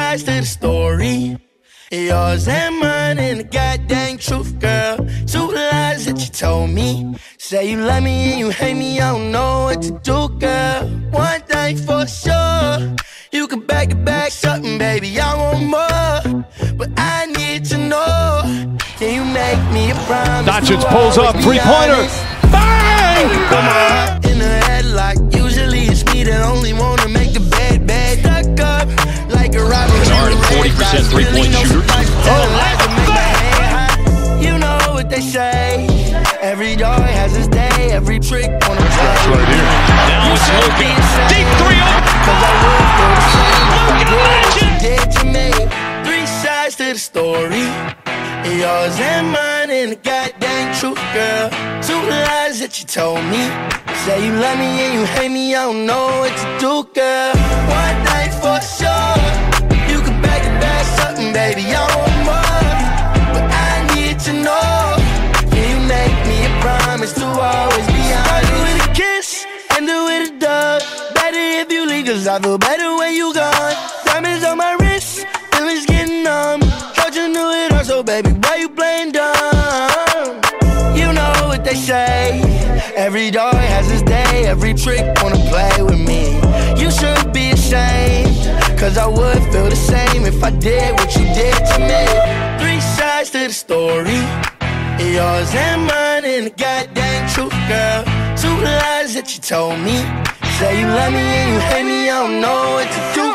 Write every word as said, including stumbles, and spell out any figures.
sides to the story. Yours and mine and the goddamn truth, girl. Two lies that you told me. Say you love me and you hate me, I don't know what to do, girl. One thing for sure, you can back it back something, baby, I want more. But I need to know, can you make me a promise? Doncic pulls up, three-pointer. Bang! Put my heart in the headlock. Usually it's me that only wanna make the bed, bed. Stuck up like a rock. forty percent three-point shooter. You know what they say. Every door has its day. Every trick on a play. Right here. Now it's Luka. Deep three. Cause I would feel the same if I did what you did to me. Three sides to the story. Yours and mine and the goddamn truth, girl. Two lies that you told me. Say you love me and you hate me, I don't know what to do, girl. One thing for sure, you can back it back something, baby, I want more. But I need to know, can you make me a promise to always be honest? Start with a kiss, end it with a dub. Better if you leave, cause I feel better when you gone. Diamonds on my wrist, feelings getting numb. Thought you knew it all, so baby, why you playing dumb? You know what they say, every dog has its day. Every trick wanna play with me. You should be ashamed, cause I would feel the same if I did what you did to me. Three sides to the story, yours and mine and the goddamn truth, girl. Two lies that you told me. Say you love me and you hate me, I don't know what to do.